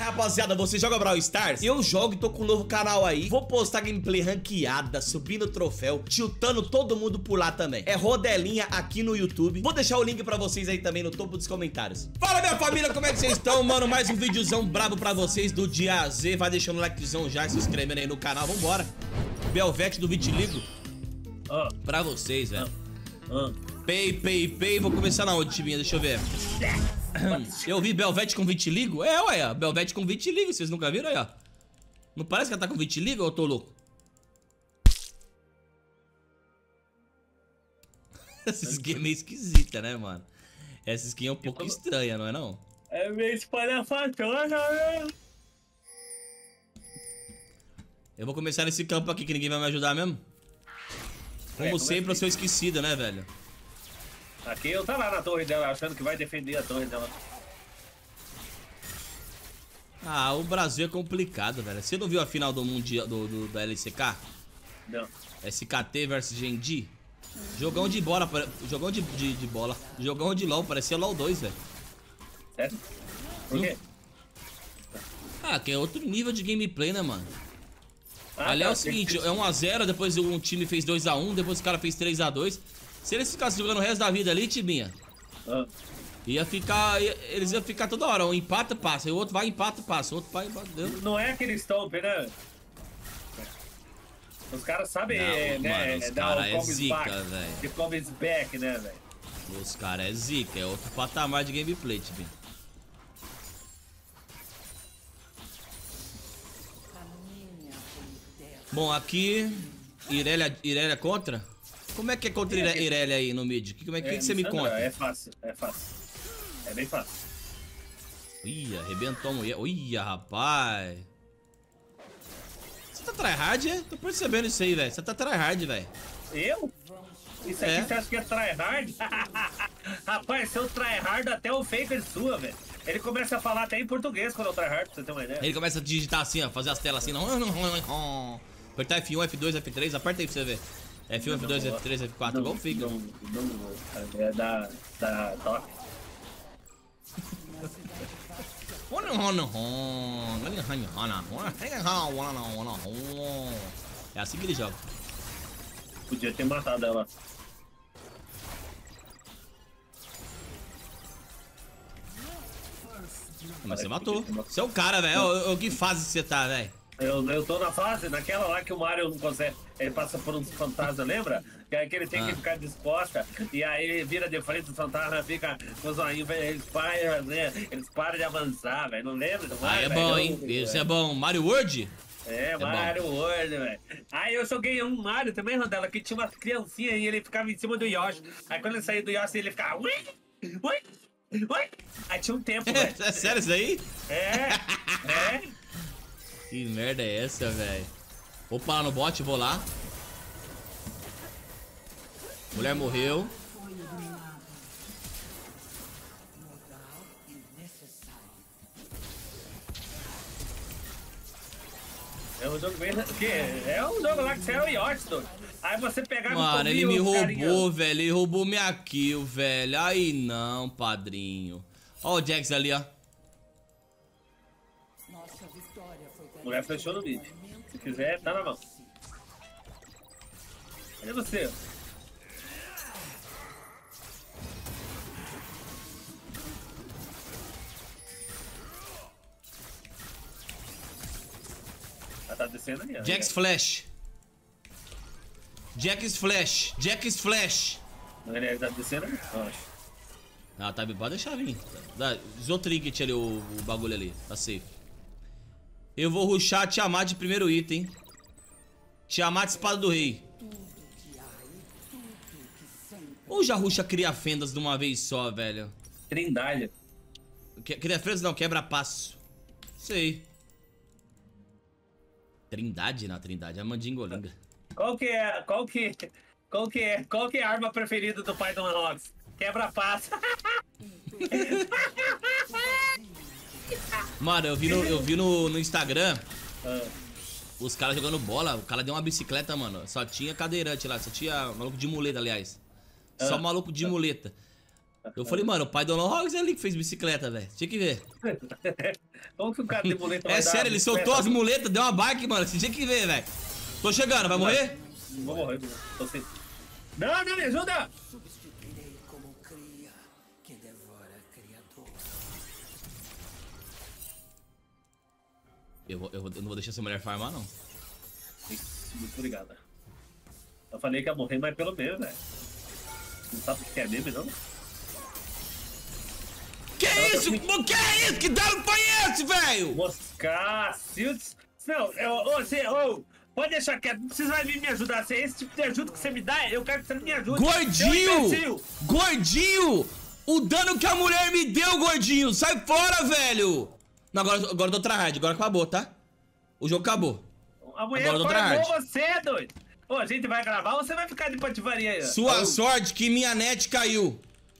Rapaziada, você joga Brawl Stars? Eu jogo e tô com um novo canal aí. Vou postar gameplay ranqueada, subindo troféu, tiltando todo mundo por lá também. É rodelinha aqui no YouTube. Vou deixar o link pra vocês aí também no topo dos comentários. Fala, minha família, como é que vocês estão, mano? Mais um videozão brabo pra vocês do dia Z. Vai deixando o likezão já, se inscrevendo aí no canal. Vambora. Belvete do Vitiligo. Pra vocês, velho. Pay. Vou começar na onde, timinha? Deixa eu ver. Eu vi Belvete com vitiligo? É, ué, Belvete com vitiligo, vocês nunca viram aí, ó. Não parece que ela tá com vitiligo ou eu tô louco? Essa skin é meio esquisita, né, mano? Essa skin é um pouco estranha, não é não? É meio espalhafatosa, né? Eu vou começar nesse campo aqui que ninguém vai me ajudar mesmo. Como sempre, eu sou esquecido, né, velho? Aqui eu tá lá na torre dela, achando que vai defender a torre dela. Ah, o Brasil é complicado, velho. Você não viu a final do Mundial da LCK? Não. SKT versus Genji? Jogão de bola, jogão de bola. Jogão de LoL, parecia LoL 2, velho. Sério? Por quê? Ah, que é outro nível de gameplay, né, mano? Ali é o seguinte, é 1 a 0, depois um time fez 2 a 1, depois o cara fez 3 a 2. Se eles ficassem jogando o resto da vida ali, Tibinha, eles iam ficar toda hora, um empata, passa, e o outro vai, empata, passa, o outro vai, não é aquele stomp, né? Os caras sabem, né? Os caras é zica, velho. De comes back, né, velho? Os caras é zica, é outro patamar de gameplay, Tibinha. Bom, aqui, Irelia contra? Como é que é contra Irelia aí no mid? Como é que você me conta? É fácil. É bem fácil. Ih, arrebentou a mulher. Ih, rapaz. Você tá tryhard, é? Tô percebendo isso aí, velho. Você tá tryhard, velho. Eu? Isso aqui você acha que é tryhard? Rapaz, se eu tryhard até o faker sua, velho. Ele começa a falar até em português quando eu tryhard, pra você ter uma ideia. Ele começa a digitar assim, ó, fazer as telas assim, não. Apertar F1, F2, F3, aperta aí pra você ver. F1, F2, F3, F4, igual fica. Não, é da toque. É assim que ele joga. Podia ter matado ela. Mas você matou. Você é o cara, velho. Que fase você tá, velho? Eu tô na fase, naquela lá que o Mario não consegue. Ele passa por uns fantasmas, lembra? Que aí que ele tem que ficar disposta. E aí ele vira de frente do fantasma, fica com os olhinhos, eles param de avançar, velho. Não lembra do Mario? É bom, hein? Isso é bom. Mario World? É Mario World, velho. Aí eu joguei um Mario também, Randela, que tinha uma criancinha e ele ficava em cima do Yoshi. Aí quando ele saía do Yoshi, ele ficava. Ui! Aí tinha um tempo, velho. É sério isso aí? É. Que merda é essa, velho? Vou parar no bot, vou lá. Mulher morreu. É um jogo bem. É um jogo lá que você é o Yoshi, doido. Aí você pegava. Mano, ele me roubou, velho. Ele roubou minha kill, velho. Aí não, padrinho. Ó o Jax ali, ó. Mulher fechou no mid. Se quiser, tá na mão. Cadê você? Ela tá descendo ali, ó. Jax Flash. Jax Flash. Ele tá descendo ali, acho. Ah, tá, pode deixar vir. Usou o trinket ali, o bagulho ali. Tá safe. Eu vou rushar Tiamat de primeiro item. Tiamat Espada do Rei. Ou já rusha Cria Fendas de uma vez só, velho? Trindalha. Cria Fendas não, quebra passo. Sei. Trindade? Não, Trindade é a Mandingolinga. Qual que é a arma preferida do pai do Manox? Quebra-passo. Mano, eu vi no Instagram os caras jogando bola. O cara deu uma bicicleta, mano. Só tinha cadeirante lá, só tinha maluco de muleta, aliás. Só maluco de muleta. Eu falei, mano, o pai do Hogs é ali que fez bicicleta, velho. Tinha que ver. Como que o cara tem muleta? É sério, ele soltou as muletas, deu uma bike, mano. Você tinha que ver, velho. Tô chegando, vai morrer? Não vou morrer, tô sem. Não, me ajuda! Eu não vou deixar essa mulher farmar, não. Muito obrigado. Eu falei que ia morrer, mas pelo menos, velho. Não sabe o que é meme, não? Que isso? Que é isso? Que dano foi esse, velho? Moscar, Silts. Não, pode deixar quieto, não precisa vir me ajudar. Se é esse tipo de ajuda que você me dá, eu quero que você me ajude. Gordinho! Gordinho! O dano que a mulher me deu, gordinho! Sai fora, velho! Não, agora eu dou tryhard, agora acabou, tá? O jogo acabou. A mulher farmou você, doido! Ô, a gente vai gravar ou você vai ficar de pativaria aí? Sua sorte que minha net caiu.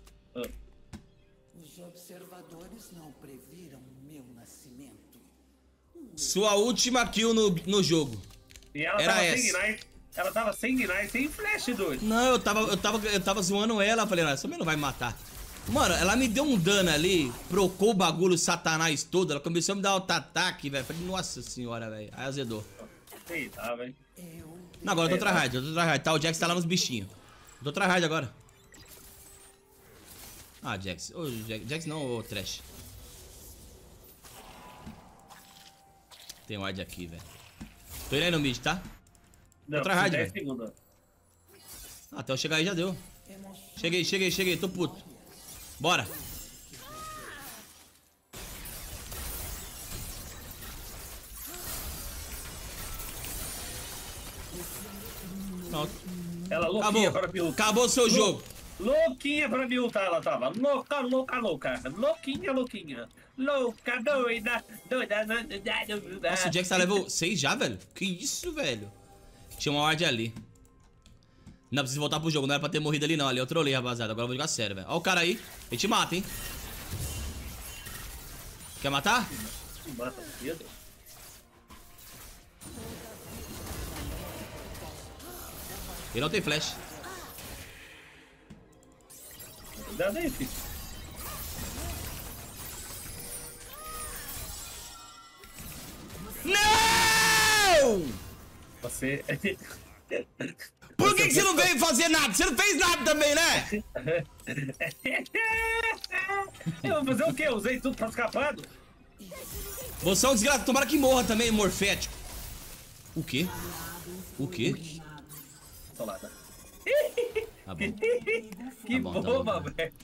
Os observadores não previram meu nascimento. Sua última kill no jogo. E ela era tava essa. sem ignite. Ela tava sem ignite, sem flash, doido. Não, eu tava zoando ela. Falei, não, essa mulher não vai me matar. Mano, ela me deu um dano ali, procou o bagulho satanás todo. Ela começou a me dar outro ataque, velho. Falei, nossa senhora, velho. Aí azedou. Eita, velho. Não, agora eu tô tryhard, tá? O Jax tá lá nos bichinhos. Eu tô tryhard agora. Ah, Jax. Ô, Jax não, ô, Trash. Tem ward aqui, velho. Tô indo aí no mid, tá? Não, tô tryhard, 10 velho. segundos. Até eu chegar aí já deu. Cheguei, tô puto. Bora. Pronto. Ela louquinha Acabou. para me ultar. Acabou o seu jogo. Louquinha pra me ultar, ela tava. Louca. Louquinha. Louca, doida. Nossa, o Jax tá level 6 já, velho? Que isso, velho? Tinha uma ward ali. Não, preciso voltar pro jogo. Não era pra ter morrido ali, não. Ali eu trolei, rapaziada. Agora eu vou jogar sério, velho. Ó o cara aí. A gente mata, hein? Quer matar? Mata o Pedro. Ele não tem flash. Cuidado aí, filho. Não! Você. Por que você não veio fazer nada? Você não fez nada também, né? Eu vou fazer o quê? Eu usei tudo pra escapado? Você é um desgraçado. Tomara que morra também, morfético. O quê? O quê? Solada. Tá bom. Que Tá bom, boba, velho.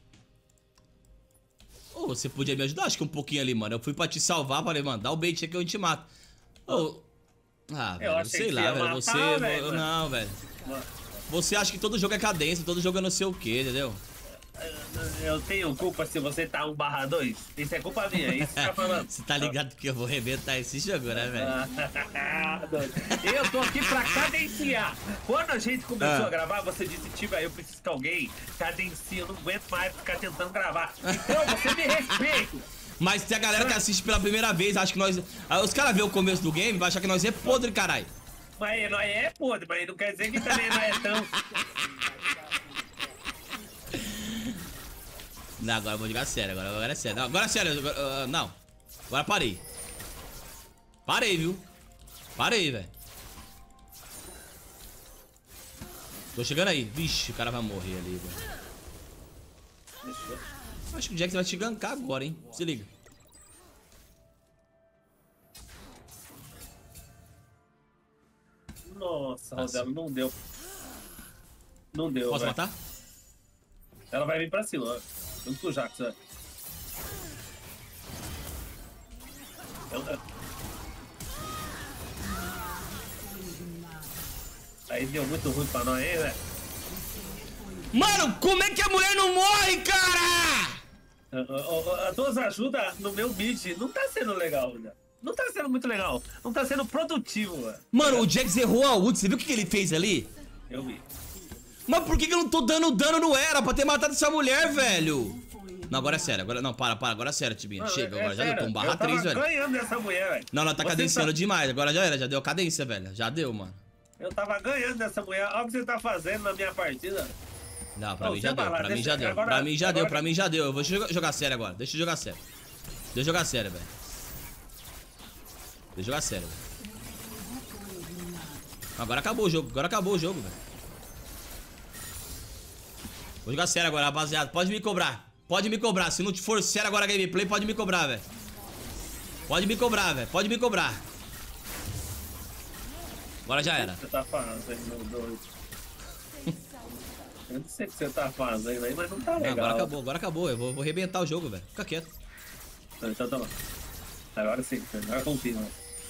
Ô, você podia me ajudar? Acho que um pouquinho ali, mano. Eu fui pra te salvar, falei, mano, dá o bait aqui que eu te mato. Ô. Ah, velho, sei lá, velho. Você. Véio, não, velho. Você acha que todo jogo é cadência, todo jogo é não sei o que, entendeu? Eu tenho culpa se você tá 1/2? Isso é culpa minha, isso que você tá falando. Você tá ligado que eu vou arrebentar esse jogo, né, velho? Eu tô aqui pra cadenciar. Quando a gente começou a gravar, você disse, Tiba, eu preciso que alguém cadencie, eu não aguento mais ficar tentando gravar. Então, você me respeita. Mas tem a galera que assiste pela primeira vez, acha que nós... Os caras vê o começo do game, vai achar que nós é podre, caralho. Mas nós é podre, mas não quer dizer que também não é tão... Não, agora eu vou jogar sério, agora é sério. Não, agora é sério, não. Agora parei. Parei, viu? Parei, velho. Tô chegando aí. Vixe, o cara vai morrer ali, velho. Acho que o Jax vai te gankar agora, hein? Se liga. Nossa, Rodela, não deu. Não deu, Posso véio. matar? Ela vai vir pra cima, ó. Junto com o Jax, ó. Aí deu muito ruim pra nós, hein, velho? Mano, como é que a mulher não morre, cara? As duas ajudas no meu mid não tá sendo legal, velho. Não tá sendo muito legal. Não tá sendo produtivo, velho. Mano, o Jax errou a ult. Você viu o que ele fez ali? Eu vi. Mas por que eu não tô dando dano no Era pra ter matado essa mulher, velho? Não, agora é sério. Agora, não, para. Agora é sério, Tibinha. Mano, chega, agora já sério, deu. Tô 1/3, velho. Eu tava ganhando dessa mulher, velho. Não, ela tá Você cadenciando demais. Agora já era. Já deu cadência, velho. Já deu, mano. Eu tava ganhando dessa mulher. Olha o que você tá fazendo na minha partida. Não, pra Ô, mim já você deu, vai lá, pra mim deixa- já deu. agora- Pra mim já deu, agora- pra mim já deu. Eu vou jogar sério agora. Deixa eu jogar sério. Deixa eu jogar sério, velho. Deixa eu jogar sério, velho. Agora acabou o jogo, velho. Vou jogar sério agora, rapaziada. Pode me cobrar. Pode me cobrar. Se não for sério agora a gameplay, pode me cobrar, velho. Pode me cobrar, velho. Pode me cobrar. Agora já era. Você tá fazendo, meu doido. Eu não sei o que você tá fazendo aí, mas não tá Não, legal. agora acabou. Eu vou arrebentar o jogo, velho. Fica quieto. Então tá bom. Agora sim, agora confirma.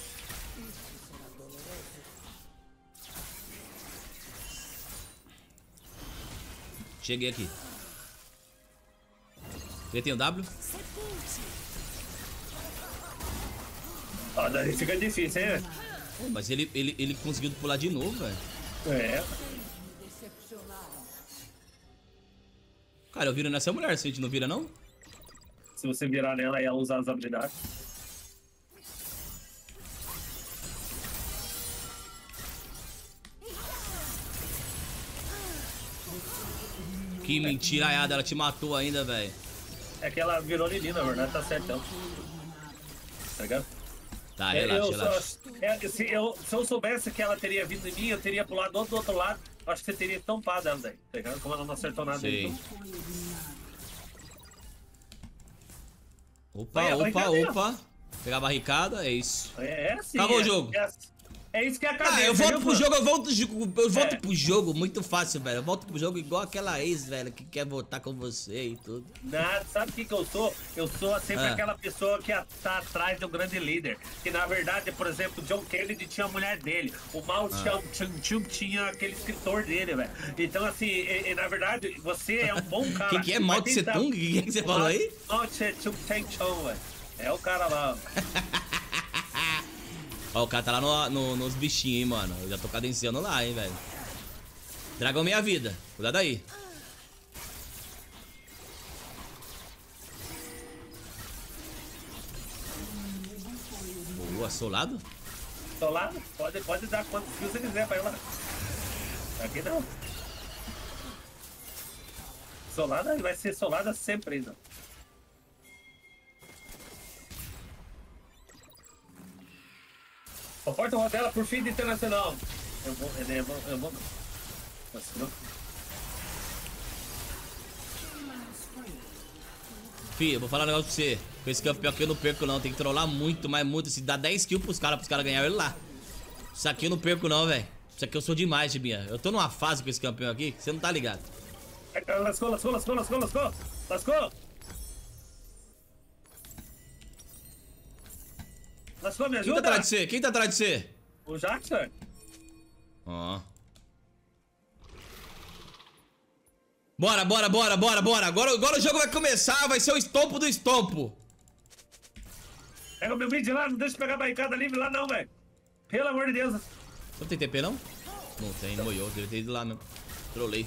Cheguei aqui. Ele tem o W? Ó, daí fica difícil, hein? Pô, mas ele conseguiu pular de novo, velho. É. Cara, eu viro nessa mulher, se a gente não vira, não? Se você virar nela e ela usar as habilidades. Que mentiraiada, ela te matou ainda, velho. É que ela virou Lili, na verdade, tá certão. Tá ligado? Tá, relaxa, relaxa. Se eu soubesse que ela teria vindo em mim, eu teria pulado do outro lado. Acho que você teria estampado ela daí. Tá ligado? Como ela não acertou nada. Sei. Então. Opa, Vai, opa, barricada. opa. Pegar a barricada, é isso. É assim. Acabou o jogo. É isso que é a cabeça. Ah, eu volto viu, pro mano? jogo, eu volto É. pro jogo, muito fácil, velho. Eu volto pro jogo igual aquela ex, velho, que quer voltar com você e tudo. Nada, sabe o que eu sou? Eu sou sempre Ah. aquela pessoa que tá atrás do grande líder. Que na verdade, por exemplo, John Kennedy tinha a mulher dele. O Mao Tse-tung tinha aquele escritor dele, velho. Então, assim, na verdade, você é um bom cara. Quem que é Mao Tse Tung? Quem que você falou aí? Mao Tse-tung, velho. É o cara lá. Ó, o cara tá lá nos bichinhos, hein, mano. Eu já tô cadenciando lá, hein, velho. Dragão meia vida. Cuidado aí. Boa, solado? Tô lá, pode dar quantos kills você quiser pra ir lá. Aqui não. Solada vai ser solada sempre ainda. Porta rodela por fim de internacional. Eu vou. Nossa, Fih, eu vou falar um negócio pra você. Com esse campeão aqui eu não perco não. Tem que trollar muito, mas muito. Se dá 10 kills pros caras ganharem ele lá. Isso aqui eu não perco não, velho. Isso aqui eu sou demais, Gibinha. Eu tô numa fase com esse campeão aqui que você não tá ligado. Lascou. Lascou, me Quem tá ajuda? atrás de você? Quem tá atrás de você? O Jackson? Ó. Bora. Agora o jogo vai começar, vai ser o estompo do estompo. Pega o meu vídeo lá, não deixa eu pegar a barricada livre lá não, velho. Pelo amor de Deus. Não tem TP não? Não tem, moiou, deve ter ido lá mesmo. Trolei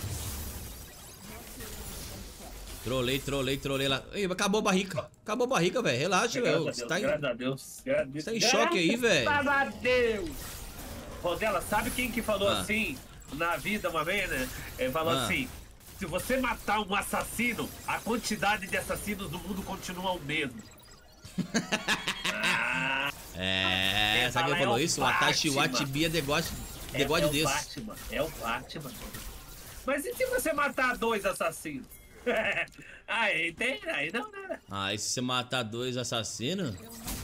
lá. Ih, acabou a barrica, velho. Relaxa, velho. Você tá Graças a Deus. Você tá em choque aí, velho. Graças a Deus. Rodela, sabe quem que falou Ah. assim na vida uma vez, né? Ele falou Ah. assim: se você matar um assassino, a quantidade de assassinos no mundo continua o mesmo. É, sabe quem fala, falou é o isso? O Atashi Batman. Watibia degode É o desse. Batman, é o Batman. Mas e se você matar 2 assassinos? Aí não, né? Ah, e se você matar 2 assassinos?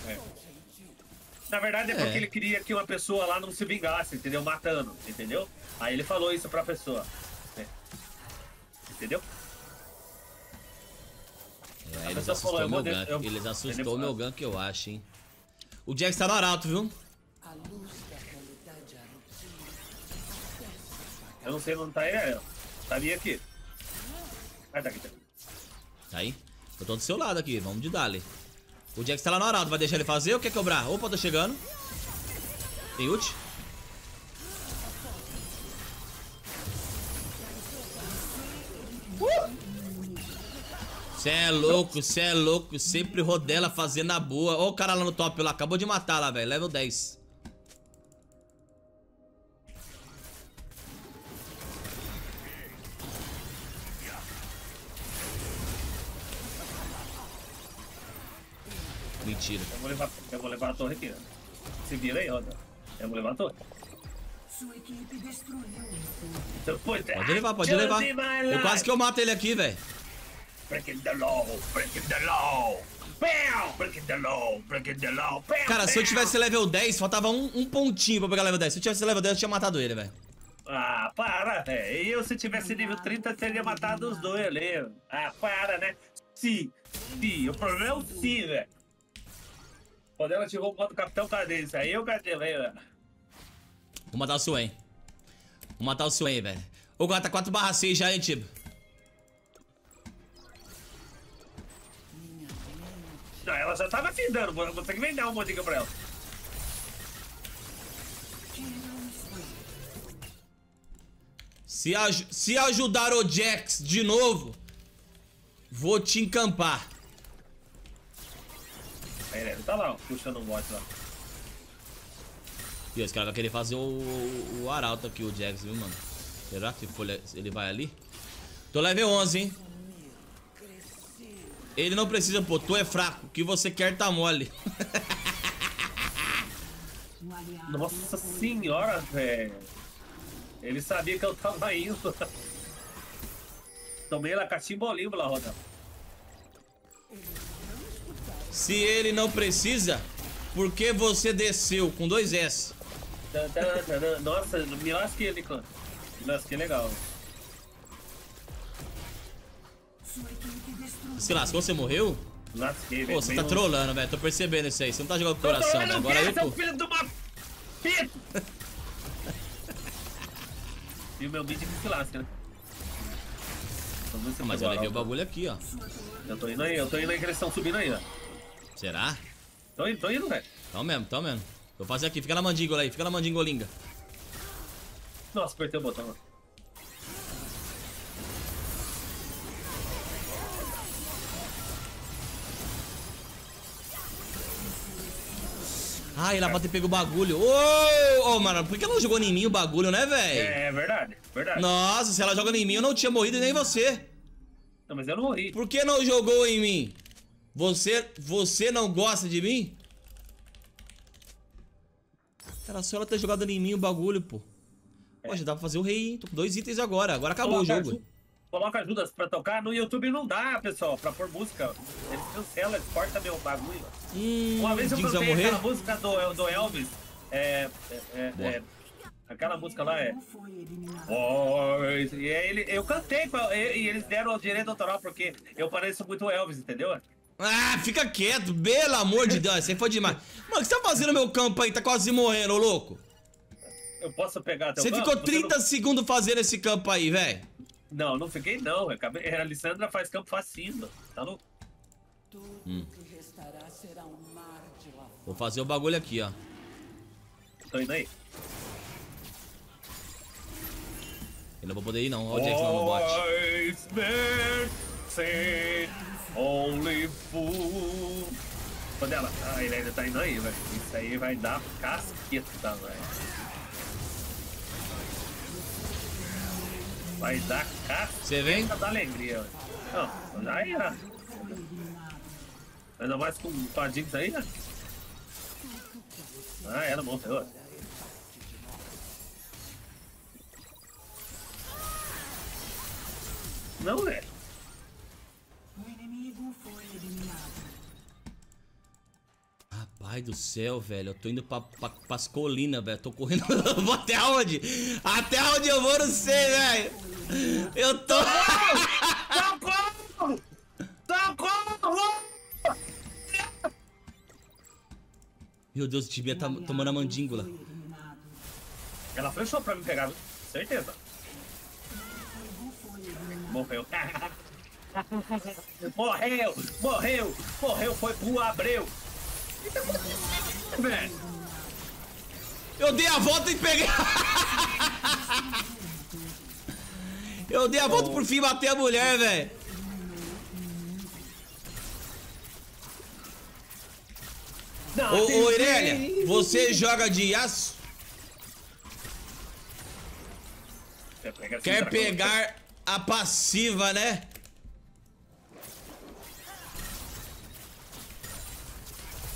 Na verdade é porque ele queria que uma pessoa lá não se vingasse, entendeu? Matando, entendeu? Aí ele falou isso pra pessoa. Entendeu? É, eles pessoa assustou falou, meu gank. Eles assustou meu gank, eu acho, hein? O Jax tá no arauto, viu? A luz da realidade anuncia. Eu não sei onde tá ele, tá ali aqui. Ah, tá aqui, tá aqui. Tá aí? Eu tô do seu lado aqui, vamos de Dali. O Jax tá lá no arauto, vai deixar ele fazer ou quer cobrar? Opa, tô chegando. Tem ult? Cê é louco, sempre rodela fazendo a boa. Ó o cara lá no top lá, acabou de matar lá, velho, level 10. Mentira. Eu vou levar a torre aqui. Se vira aí, Roda. Eu vou levar a torre. Sua equipe destruiu Pode levar, pode levar. Eu quase que eu mato ele aqui, velho. Breaking the law, breaking the law. Bam! Breaking the law, breaking the law. Bam, Cara, se eu tivesse level 10, faltava um pontinho pra pegar level 10. Se eu tivesse level 10, eu tinha matado ele, velho. Ah, para, velho. E eu, se tivesse nível 30, teria matado os dois ali. Ah, para, né? Sim. O problema é o sim, velho. Quando ela ativou o modo Capitão Cadência, aí eu cancelei, velho. Vou matar o Swain. Vou matar o Swain, velho. O cara tá 4/6 já, hein, Tibo? Não, ela já tava findando. Você que vem dar uma modica pra ela. Se ajudar o Jax de novo, vou te encampar. Aí, ele tá lá, ó, puxando o bot lá. E esse cara vai querer fazer o arauto aqui, o Jax, viu, mano? Será que ele vai ali? Tô level 11, hein? Ele não precisa, pô. Tu é fraco. O que você quer tá mole. Nossa senhora, velho. Ele sabia que eu tava indo. Tomei lá cachimbolinho pela roda. Se ele não precisa, por que você desceu com 2 S? Nossa, me lasquei ali, clã. Me lasquei legal. Se lascou, você morreu? Lasquei, Pô, você tá trolando, velho. Tô percebendo isso aí. Você não tá jogando com o coração, né? Agora eu tô. Filho de uma pita! E o meu mid que se lasca, né? Mas eu levei o bagulho aqui, ó. Eu tô indo aí que eles estão subindo aí, ó. Será? Tô indo, velho. Tão mesmo. Vou fazer aqui. Fica na mandíbula aí. Fica na mandingolinga. Nossa, apertei o botão. Ai, ela pode ter pego o bagulho. Ô, mano, por que ela não jogou em mim o bagulho, né, velho? É verdade. Nossa, se ela joga em mim, eu não tinha morrido e nem você. Não, mas eu não morri. Por que não jogou em mim? Você não gosta de mim? Era só ela ter jogado em mim o bagulho, pô. Pô, já dá pra fazer o rei, hein? Tô com 2 itens agora. Agora acabou o jogo. Coloca ajudas pra tocar. No YouTube não dá, pessoal, pra pôr música. Eles cancelam, eles cortam meu bagulho. Uma vez eu cantei aquela música do Elvis. Aquela música lá é... E aí eu cantei e eles deram o direito autoral porque eu pareço muito Elvis, entendeu? Ah, fica quieto, pelo amor de Deus, você foi demais. Mano, o que você tá fazendo no meu campo aí? Tá quase morrendo, ô louco. Eu posso pegar teu campo? Você ficou 30 segundos fazendo esse campo aí, velho. Não fiquei não. A Alessandra faz campo facinho, tá louco? Tudo que restará será um mar de lava. Vou fazer o bagulho aqui, ó. Tô indo aí. Eu não vou poder ir não, olha o Jax lá no bot. Only fool. Cadê ela? Ah, ele ainda tá indo aí, velho. Isso aí vai dar casqueta, velho. Vai dar casqueta. Você vem? Da alegria, velho. Não, já era. Ainda mais com a Jinx aí, né? Ah, ela morreu. Não, velho. O inimigo foi eliminado. Rapaz do céu, velho. Eu tô indo pras colinas, velho. Tô correndo. Vou até onde? Até onde eu vou, não sei, velho. Eu tô. Socorro! Socorro! Meu Deus, o Tibia tá tomando a mandíbula. Ela flechou pra me pegar, viu? Certeza. Morreu. Morreu, foi pro Abreu. O que tá acontecendo, velho? Eu dei a volta e peguei. Eu dei a volta por fim e matei a mulher, velho. Ô, Irelia, você joga de aço? Quer pegar a passiva, né?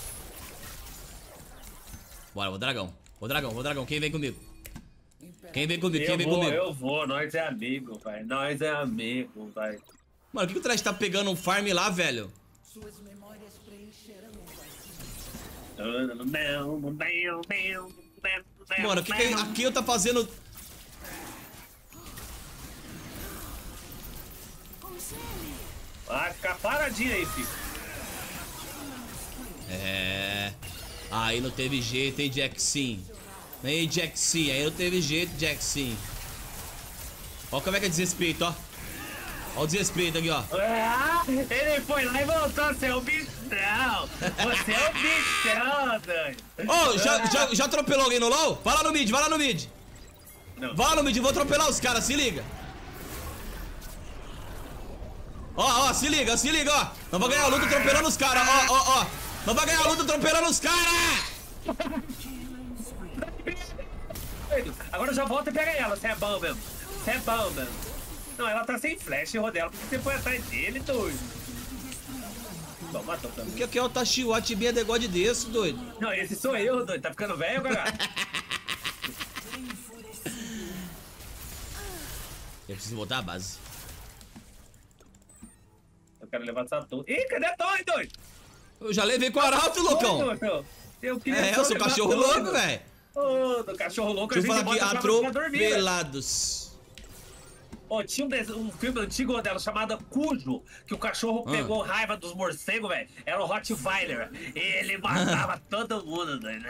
Bora, vou dragão. Vou dragão. Quem vem comigo? Quem vem comigo? Eu vou, nós é amigo, pai. Nós é amigo, pai. Mano, o que o Trash tá pegando um farm lá, velho? Suas memórias preencherão o vazio. Mano, o que aqui eu tá fazendo? Vai ficar paradinho aí, filho. É. Aí não teve jeito, hein, Jackson. Ei, Jackson, aí não teve jeito, Jackson. Ó como é que é desrespeito, ó. Ó o desrespeito aqui, ó. Ah, ele foi lá e voltou, você é o bichão. Você é o bichão, doido. Ô, já atropelou alguém no LoL? Vai lá no mid, vai lá no mid. Não. Vai lá no mid, vou atropelar os caras, se liga. Ó, se liga, ó. Não vai ganhar a luta atropelando os caras, ó. Não vai ganhar a luta atropelando os caras. Agora já volta e pega ela, você é bom mesmo. Você é bom mesmo. Não, ela tá sem flash, Rodela. Por que você foi atrás dele, doido? Bom, matou também. O que é o Tashiwat bem degode desse, doido? Não, esse sou eu, doido. Tá ficando velho, cara? Eu preciso voltar à base. Eu quero levar essa torre. Ih, cadê a torre, doido? Eu já levei com o arauto, loucão. Eu queria Eu sou cachorro louco, velho. Ô, do cachorro louco, Deixa eu falar aqui, pra dormir, velho. atropelados. Ó, tinha um filme antigo dela chamado Cujo, que o cachorro pegou raiva dos morcegos, velho. Era o Rottweiler. Ele matava todo mundo, doido.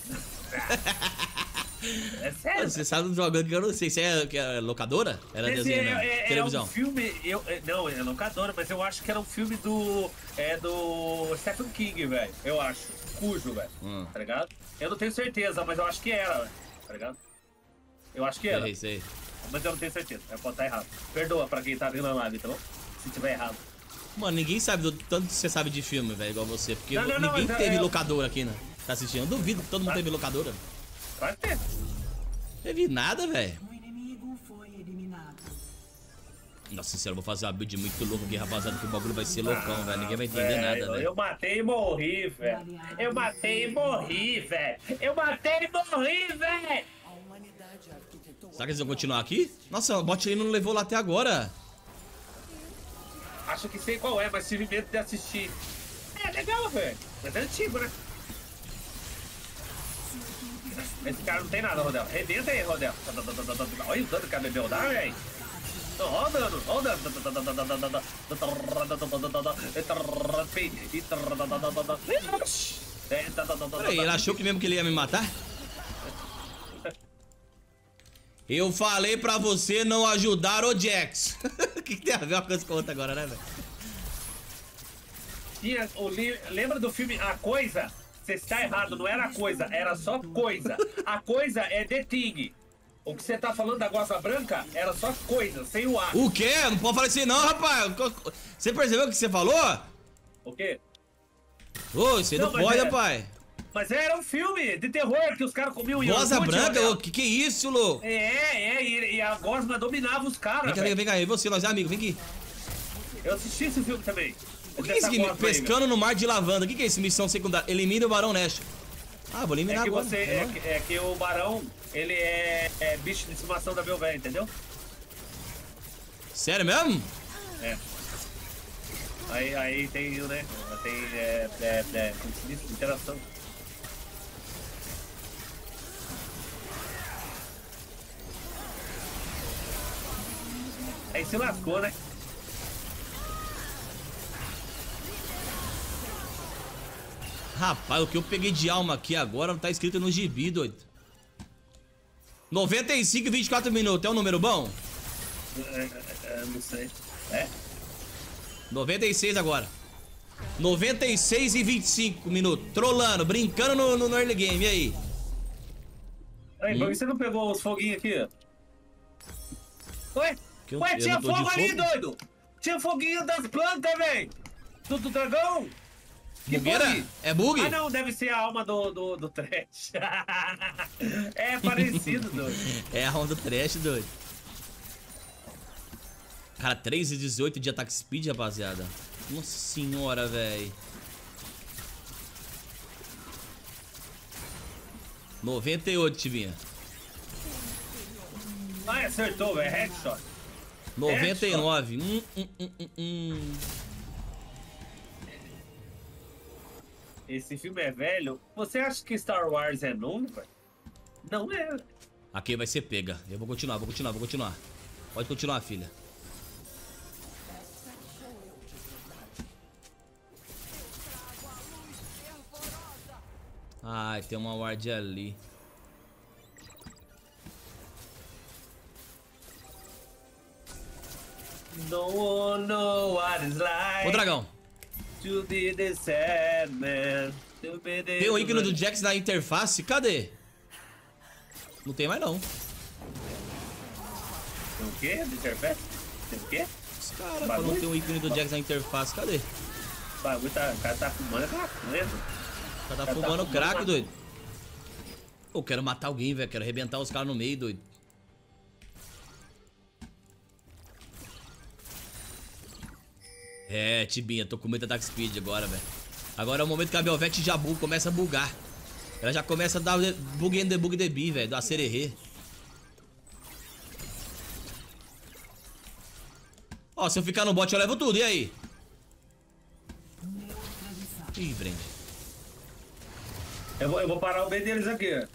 É sério. Você sabe jogando que eu não sei. Você é locadora? Era desenho, né? Televisão. É um filme. Não, é locadora, mas eu acho que era um filme do. É do Stephen King, velho. Eu acho. Cujo, velho. Tá ligado? Eu não tenho certeza, mas eu acho que era, velho. Tá ligado? Eu acho que era. Sei. Mas eu não tenho certeza. Eu posso estar errado. Perdoa pra quem tá vendo a live, tá bom? Se tiver errado. Mano, ninguém sabe do tanto que você sabe de filme, velho, igual você. Porque ninguém mas teve locadora aqui, né? Tá assistindo? Eu duvido que todo mundo teve locadora. Vai ter. Teve nada, velho. O inimigo foi eliminado. Nossa senhora, eu vou fazer uma build muito louca aqui, rapaziada, que o bagulho vai ser loucão, velho. Ninguém vai entender nada, velho. Eu matei e morri, velho. Eu matei e morri, velho. A humanidade arquitetou. Será que eles vão continuar aqui? Nossa, o bot aí não levou lá até agora. Acho que sei qual é, mas tive medo de assistir. É legal, velho. Mas é antigo, né? Esse cara não tem nada, Rodel. Rebenta aí, Rodel. Olha o dano que a Bebel dá, velho. Olha o dano, olha o dano. Peraí, ele achou que mesmo que ele ia me matar? Eu falei pra você não ajudar o Jax. O que tem a ver uma coisa com a outra agora, né, velho? Lembra do filme A Coisa? Você está errado, não era a coisa, era só coisa. A coisa é The Thing. O que você tá falando da goza branca era só coisa, sem o A. O quê? Não pode falar assim não, rapaz. Você percebeu o que você falou? O quê? Ô, você não pode, rapaz. Mas era um filme de terror que os caras comiam Goza branca? O que é isso, louco? E a gosma dominava os caras. Vem cá, e você, nós é amigo, vem aqui. Eu assisti esse filme também. O que é isso aqui? Pescando no mar de lavanda. O que é isso? Missão secundária. Elimine o Barão Nash. Ah, vou eliminar agora. É que o Barão, ele é bicho de estimação da meu velho, entendeu? Sério mesmo? É. Aí tem, né? Tem, como se diz? Interação. Aí se lascou, né? Rapaz, o que eu peguei de alma aqui agora não tá escrito no gibi, doido. 95 e 24 minutos, é um número bom? Não sei. 96 agora. 96 e 25 minutos. Trolando, brincando no early game, e aí? Aí, por que você não pegou os foguinhos aqui? Ué, tinha fogo ali, doido! Tinha foguinho das plantas, velho! Do dragão! Bugueira? É bug? Ah, não, deve ser a alma do trash. É parecido, doido. É a alma do trash, doido. Cara, 3 e 18 de ataque speed, rapaziada. Nossa senhora, velho. 98, Tivinha. Ai, acertou, velho. Headshot. 99. Esse filme é velho. Você acha que Star Wars é novo, velho? Não é. Aqui vai ser pega. Eu vou continuar. Pode continuar, filha. Ai, tem uma ward ali. No one know what it's like. Ô, dragão. To be the sad man. Tem o ícone do Jax na interface? Cadê? Não tem mais, não. Tem o quê? Do interface? Tem o quê? Os caras, quando não tem o ícone do Jax na interface, cadê? O bagulho tá... O cara tá fumando crack, não é? O cara tá fumando crack, doido. Eu quero matar alguém, velho. Quero arrebentar os caras no meio, doido. É, Tibinha, tô com muita attack speed agora, velho. Agora é o momento que a Belvete já começa a bugar. Ela já começa a dar bug and debug DB, velho, da sererê. Ó, se eu ficar no bot eu levo tudo, e aí? Ih, Brand. Eu vou parar o B deles aqui, ó.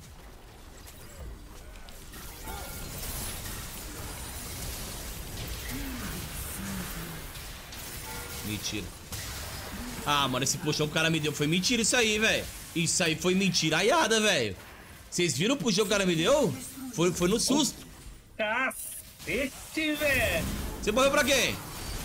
Mentira. Ah, mano, esse puxão que o cara me deu foi mentira isso aí, velho. Isso aí foi mentiraiada, velho. Vocês viram o puxão que o cara me deu? Foi no susto. Cacete, velho. Você morreu pra quem?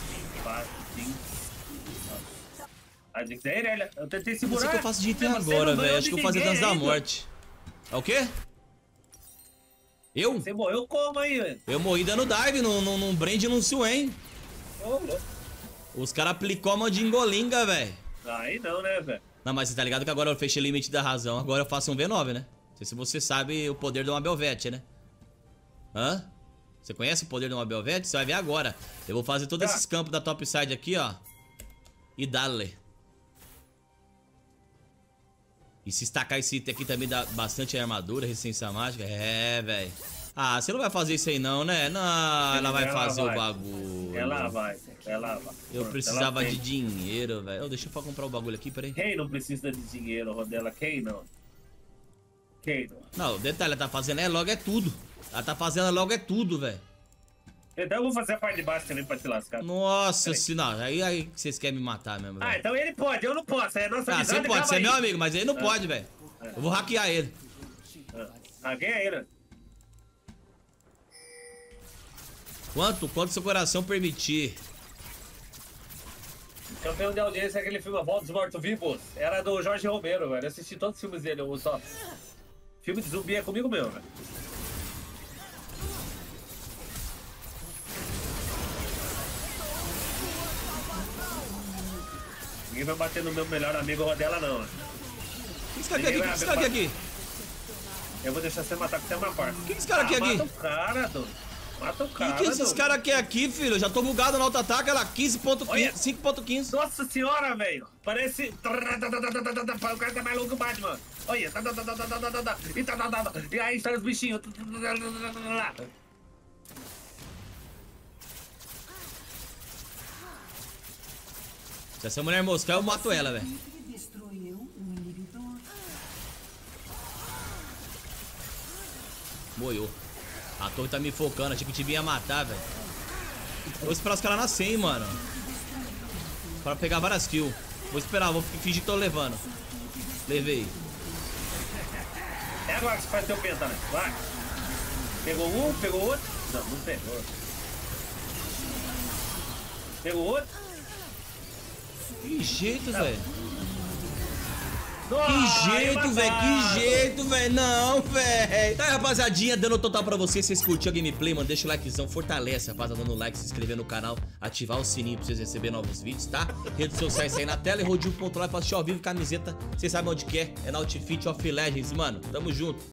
A Jinx é Irelia. Eu tentei Não segurar. sei o que eu faço de item agora, velho. Acho que eu vou fazer dança da morte. É o quê? Eu? Você morreu como aí, velho? Eu morri dando dive num Brand e num Swain. Ô, louco. Os caras aplicou a mandingolinga, velho. Aí não, né, velho? Não, mas você tá ligado que agora eu fechei o limite da razão. Agora eu faço um V9, né? Não sei se você sabe o poder de uma Belvete, né? Hã? Você conhece o poder de uma Belvete? Você vai ver agora. Eu vou fazer todos esses campos da topside aqui, ó. E dale. E se estacar esse item aqui também dá bastante armadura, resistência mágica. É, velho. Ah, você não vai fazer isso aí não, né? Não, ela vai fazer o bagulho. Ela vai. Eu precisava de dinheiro, velho. Deixa eu comprar o bagulho aqui, peraí. Quem não precisa de dinheiro, Rodela? Quem não? Quem não? Não, o detalhe, ela tá fazendo logo é tudo. Ela tá fazendo logo é tudo, velho. Então eu vou fazer a parte de baixo também pra te lascar. Nossa senhora, aí vocês querem me matar mesmo, velho. Ah, então ele pode, eu não posso. É a nossa amizade. Você pode, você é meu amigo, mas ele não Ah. pode, velho. Eu vou hackear ele. Quem é ele? Quanto seu coração permitir. Campeão de audiência é aquele filme A Volta dos Mortos-Vivos. Era do Jorge Romero, velho. Eu assisti todos os filmes dele, eu só. Filme de zumbi é comigo mesmo, velho. Ninguém vai bater no meu melhor amigo Rodela, não. O que esse cara aqui? Eu vou deixar você matar com você uma parte. O que esse cara aqui? Mata o cara, dono. Mata o cara. O que esses caras querem aqui, filho? Eu já tô bugado no auto-ataque, ela 15.15, 5.15. Nossa senhora, velho. Parece... O cara tá mais louco que o Batman. Olha. E aí estão os bichinhos. Se essa mulher moscar, eu mato ela, velho. Moiou. A torre tá me focando, achei que te vinha matar, velho. Vou esperar os caras nascerem, mano. Pra pegar várias kills. Vou esperar, vou fingir que tô levando. Levei. É agora que você faz teu penta, né? Vai. Pegou um, pegou outro. Não pegou. Pegou outro. Que jeito, velho. Nossa, Que jeito, velho. Não, velho. Tá aí, rapaziadinha, dando total pra vocês. Se vocês curtiram a gameplay, mano, deixa o likezão. Fortalece, rapaziada, dando like, se inscrever no canal, ativar o sininho pra vocês receberem novos vídeos, tá? Redes sociais aí na tela e rodinho.live pra assistir ao vivo, camiseta. Vocês sabem onde que é. É na Outfit of Legends, mano. Tamo junto.